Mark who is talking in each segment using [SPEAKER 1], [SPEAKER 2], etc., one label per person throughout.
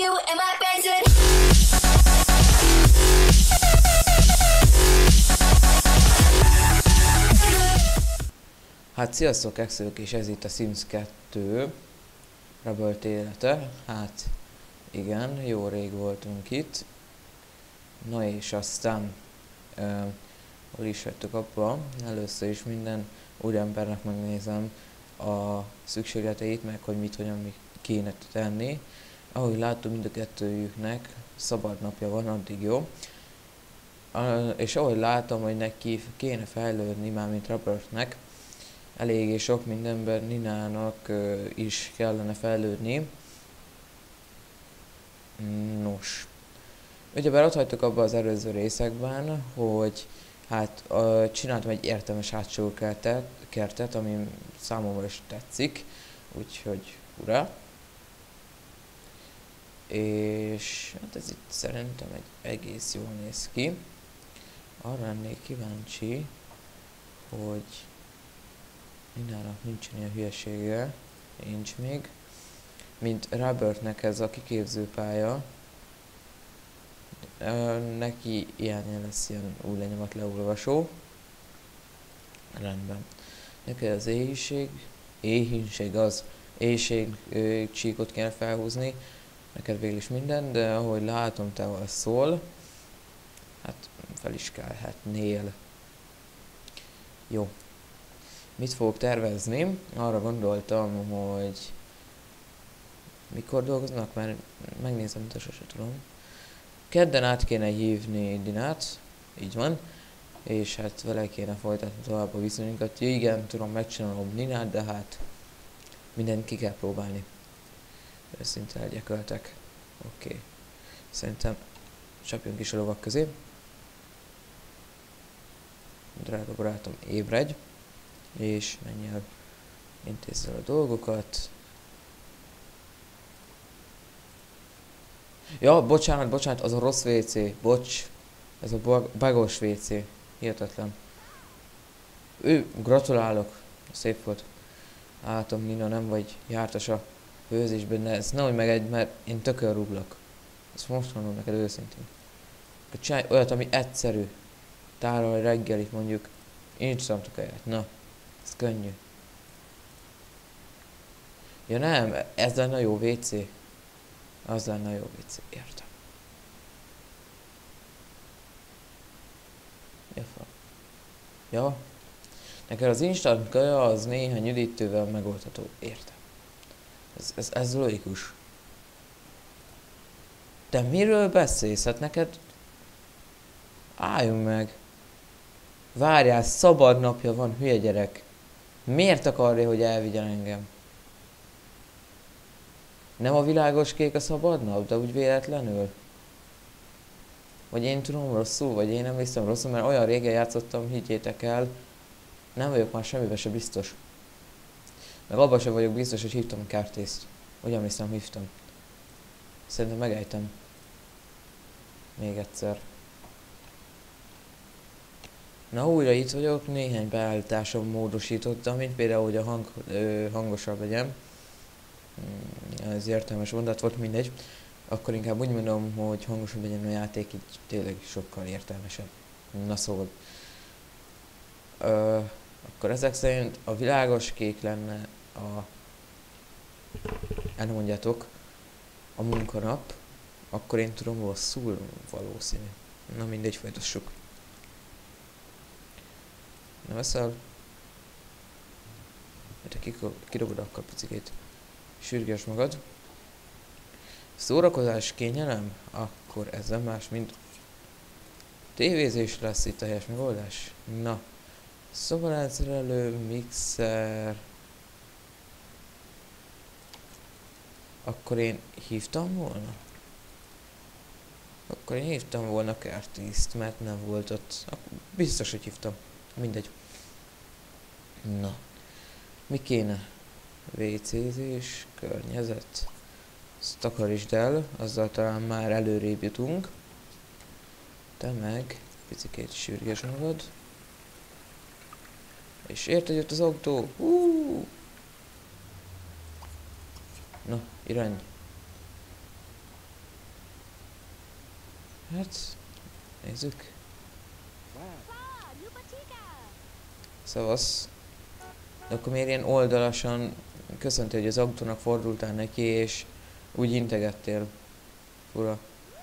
[SPEAKER 1] you in my basement.
[SPEAKER 2] Hát sziasztok, Exők, és ez itt a Sims 2 Rebirth élete. Hát igen, jó rég voltunk itt. Na és aztán hol is vettük abba. Először is minden úriembernek megnézem a szükségleteit, meg hogy mit hogyan kéne tenni. Ahogy láttuk, mind a kettőjüknek szabad napja van, addig jó. És ahogy látom, hogy neki kéne fejlődni, mármint Rebirthnek, eléggé sok mindenben Ninának is kellene fejlődni. Nos. Ugyebár ott hagytuk abban az előző részekben, hogy hát csináltam egy értelmes hátsó kertet, ami számomra is tetszik. Úgyhogy ura. És hát ez itt szerintem egy egész jól néz ki. Arra lennék kíváncsi, hogy Ninának nincs ilyen hülyesége, nincs még, mint Rebirthnek ez a kiképzőpálya. Neki ilyen lesz, ilyen új lenyomat leolvasó. Rendben. Neki az éhínség az, csíkot kell felhúzni, neked végül is minden, de ahogy látom, te vagy szól, hát fel is kelhetnél. Jó. Mit fogok tervezni? Arra gondoltam, hogy mikor dolgoznak, mert megnézem, de sose tudom. Kedden át kéne hívni Dinát, így van, és hát vele kéne folytatni tovább a viszonyunkat. Ja, igen, tudom, megcsinálom Ninát, de hát mindent ki kell próbálni. Őszinte legyek, öltek. Oké. Szerintem csapjunk is a lovak közé. Drága barátom, ébredj, és menj el, intézzel a dolgokat. Ja, bocsánat, az a rossz WC, bocs. Ez a bagos WC. Hihetetlen. Gratulálok. Szép volt. Látom, Nina, nem vagy jártas a főzésben, de ez nehogy megedj, mert én tökön rúglak. Ezt most mondom neked őszintén. Csinálj olyat, ami egyszerű. Tárolj reggelit, mondjuk instant kaját. Na, ez könnyű. Ja nem, ez lenne a jó WC. Az lenne a jó WC, értem. Ja. Neked az instant kaja az néhány üdítővel megoldható, értem. Ez logikus. De miről beszélsz? Hát neked... Álljunk meg. Várjál, szabad napja van, hülye gyerek. Miért akarja, hogy elvigyen engem? Nem a világos kék a szabad nap, de úgy véletlenül? Vagy én tudom rosszul, vagy én emlékszem rosszul, mert olyan régen játszottam, higgyétek el, nem vagyok már semmibe se biztos. Meg abban sem vagyok biztos, hogy hívtam a kártészt. Úgy emlékszem, hívtam. Szerintem megejtem. Még egyszer. Na, újra itt vagyok, néhány beállításon módosítottam, mint például, hogy a hangosabb legyen. Ez értelmes mondat volt, mindegy. Akkor inkább úgy mondom, hogy hangosabb legyen a játék, így tényleg sokkal értelmesebb. Na szóval. Akkor ezek szerint a világos kék lenne a... elmondjátok, a munkanap. Akkor én tudom rosszul valószínű. Na mindegy, folytassuk. Nem eszel? Te kirogod akkor picikét. Sürgess magad. Szórakozás, kényelem? Akkor ez nem más, mint tévézés lesz itt a helyes megoldás. Na. Szobalászerelő, mixer. Akkor én hívtam volna? Akkor én hívtam volna kártészt, mert nem volt ott. Biztos, hogy hívtam. Mindegy. Na. Mi kéne? WC-zés, környezet. Ezt takarítsd el, azzal talán már előrébb jutunk. Te meg picikét sürges magad. És érted, jött az autó? Na, irány. Hát, nézzük. Szavasz. De akkor miért ilyen oldalasan köszöntél, hogy az autónak fordultál neki, és úgy integettél? Fura.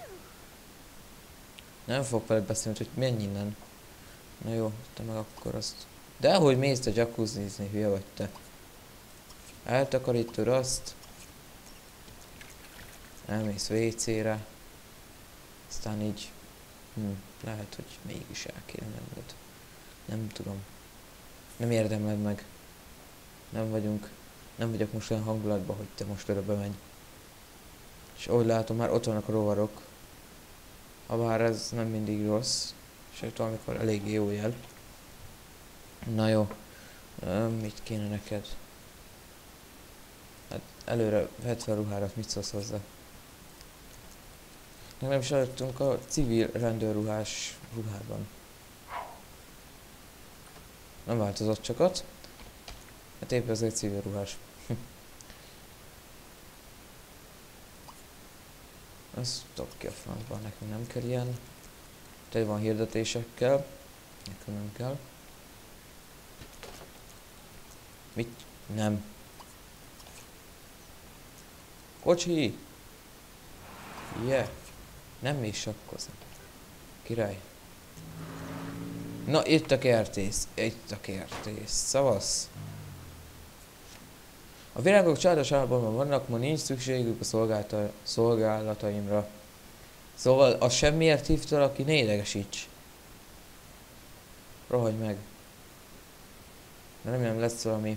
[SPEAKER 2] Nem fog veled beszélni, hogy menj innen. Na jó, te meg akkor azt... De hogy mész te jacuzzizni, hülye vagy te. Eltakarítod azt. Elmész WC-re. Aztán így... lehet, hogy mégis el kéne menned. Nem tudom. Nem érdemled meg. Nem vagyok most olyan hangulatban, hogy te most oda bemenj. És ahogy látom, már ott vannak a rovarok. Habár ez nem mindig rossz. Sőt, valamikor eléggé jó jel. Na jó. Mit kéne neked? Hát előre 70 ruhárat, mit szólsz hozzá? Nem is előttünk a civil rendőrruhás ruhában. Nem változott csak ott. Hát épp ez egy civil ruhás. Azt dobd ki a francban, nekünk nem kell ilyen. Tele van hirdetésekkel. Nekünk nem kell. Mit? Nem. Kocsi! Yeah. Nem is sakkozni. Király. Na, itt a kertész. Itt a kertész. Szavasz. A virágok csádos állapotban vannak, ma nincs szükségük a szolgálataimra. Szóval az semmiért hívtál, aki ne idegesíts. Rohagy meg. De remélem lesz valami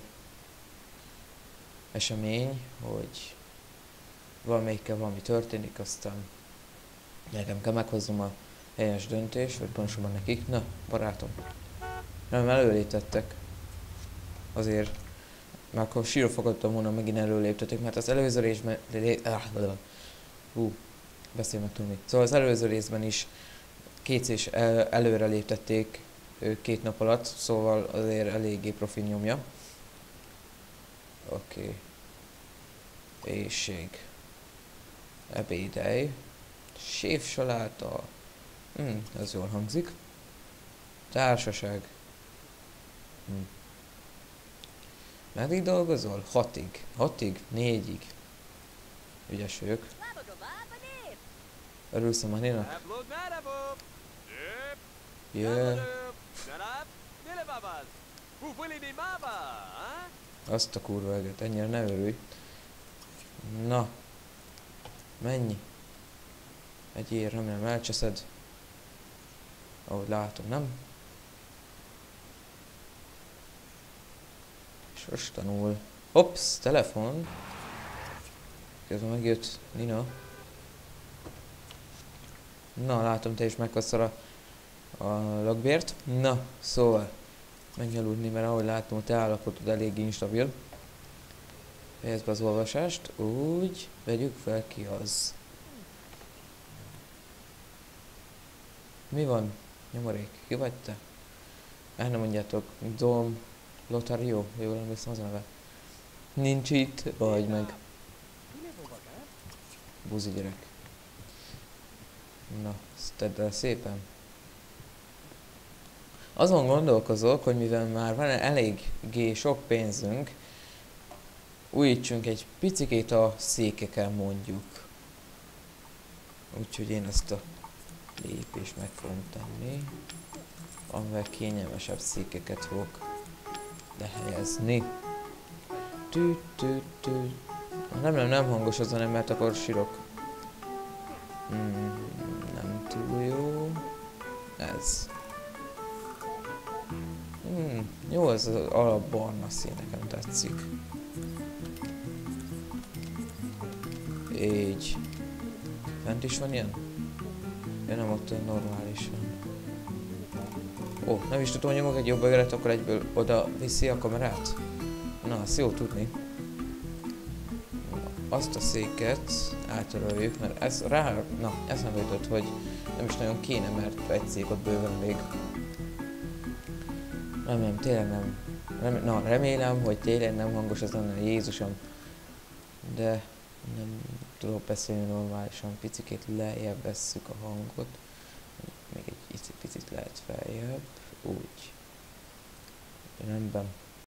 [SPEAKER 2] esemény, hogy valamelyikkel valami történik, aztán nekem kell meghoznom a helyes döntést, vagy pontosabban nekik. Na, barátom. Nem előléptettek. Azért, már akkor sírva fogadtam volna, megint előléptették, mert az előző részben... beszélj meg tudni. Szóval az előző részben is kétszer előre léptették 2 nap alatt, szóval azért eléggé profi nyomja. Oké. Éhség. Ebédelj. Séfsaláta. Ez jól hangzik. Társaság. Meddig dolgozol? 6-ig. 6-ig? 4-ig. Ügyes vagyok. Örülsz a Maninak? Yeah. Azt a kurva eget, ennyire ne örülj. Na. Mennyi? Egyér, remélem elcseszed. Ahogy látom, nem? És most tanul. Hops, telefon. Közben megjött Nina. Na, látom, te is megkasszol a lakbért. Na, szóval. Menj aludni, mert ahogy látom, a te állapotod elég instabil. Fejezd be az olvasást. Úgy. Vegyük fel, ki az. Mi van? Nyomorék. Ki vagy te? El nem mondjátok. Dom Lotario. Jól emlékszem az a neve. Nincs itt. Vagy meg. Buzi gyerek. Na, ezt tedd el szépen. Azon gondolkozok, hogy mivel már van eléggé sok pénzünk, újítsunk egy picikét a székeken, mondjuk. Úgyhogy én ezt a lépést meg fogom tenni, amivel kényelmesebb székeket fogok lehelyezni. Nem hangos az a nem, mert akkor sírok. Nem túl jó. Ez. Jó, ez az alapbarna szín, nekem tetszik. Így. Fent is van ilyen? Ja, nem, ott normálisan. Ó, nem is tudom, hogy nyomok egy jobb egeret, akkor egyből oda viszi a kamerát? Na, azt jó tudni. Azt a széket átöröljük, mert ez rá... Na, eszembe jutott, hogy nem is nagyon kéne, mert egy szék ott bőven még. Remélem, tényleg nem. Remélem, hogy tényleg nem hangos az lenne, Jézusom. De Nem tudok beszélni normálisan, picit lejjebb vesszük a hangot, még egy picit lehet feljebb, úgy. Rendben.